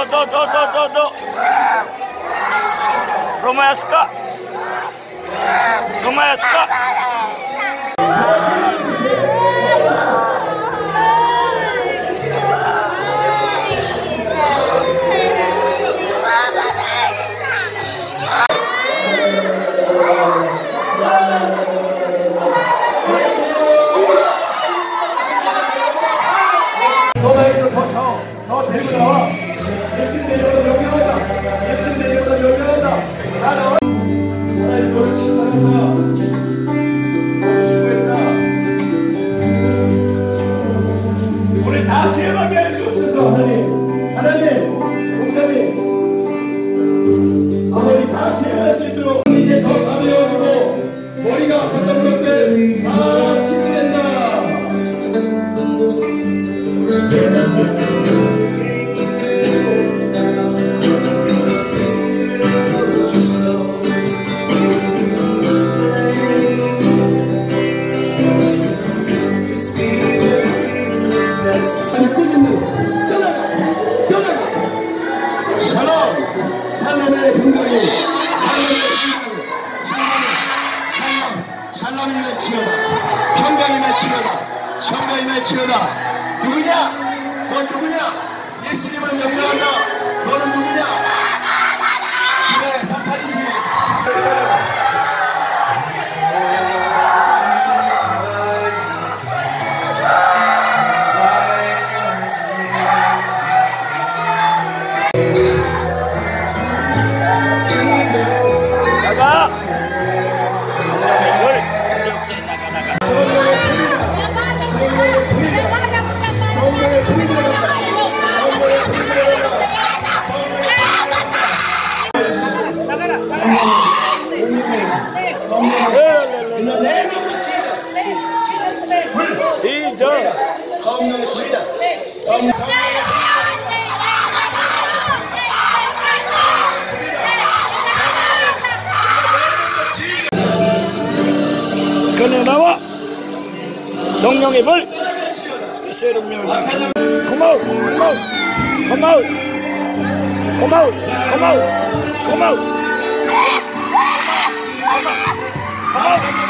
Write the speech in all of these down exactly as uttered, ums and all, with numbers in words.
do, do, do, do, do, do. Romaska. Romaska. 예수님의 이름으로 명령한다. 예수님의 이름으로 명령한다. 나는 하나님 너를 칭찬한다. 너도 수고했다. 우리 다 제하게 해 주옵소서. 하나님, 하나님, 목사님, 아버지 다 제할 수 있도록 이제 더 가벼워지고 머리가 아팠던 것들 다 치유된다. 샬롬의 분들이 샬롬이 맺히어다. 평강이 맺히어다. 평강이 맺히어다. 누구냐? 넌 누구냐? 예수님을 명령한다. 너는 누구냐? 그래, 사탄이지. 성령의 불이다. 그네 나와 성령의 불 예수의 명령 고마워 고마워 고마워 고마워 고마워 고마워 고마워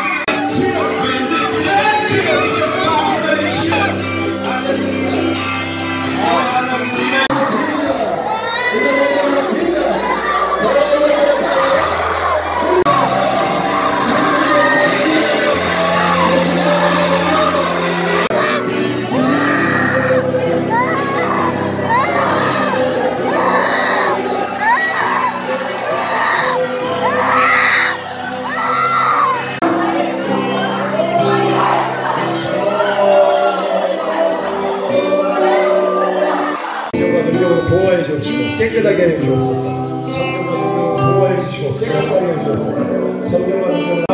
보호해 주옵시고 깨끗하게 해 주옵소서. 성령과 능력으로 보호해 주시고 깨끗하게 해 주옵소서. 성령과 능력으로